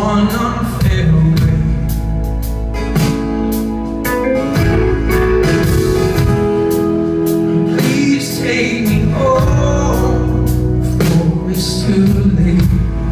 one unfair way. Please take me home before it's too late.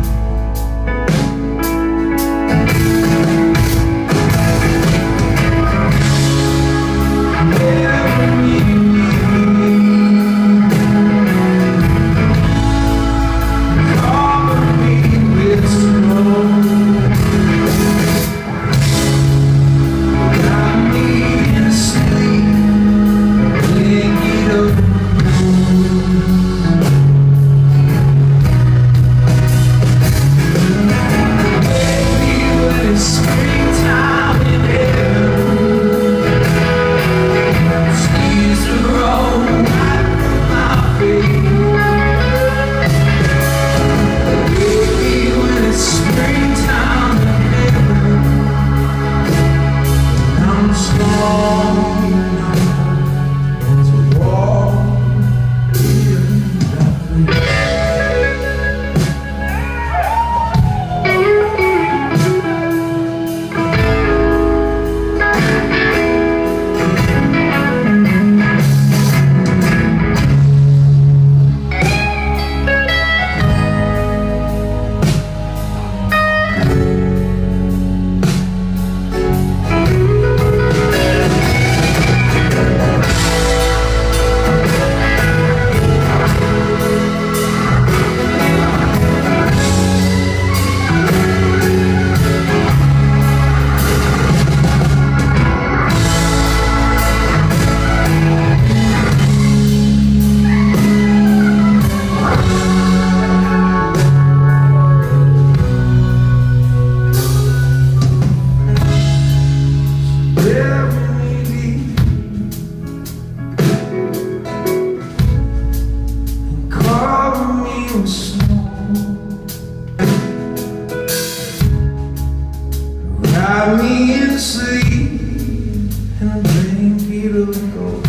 Wrap me in sleep in a blanket of ghosts.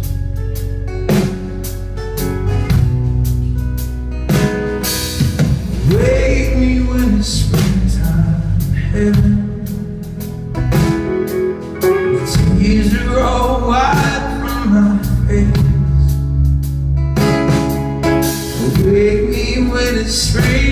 Wake me when it's springtime, heaven. The tears roll wide from my face. Wake me when it's spring.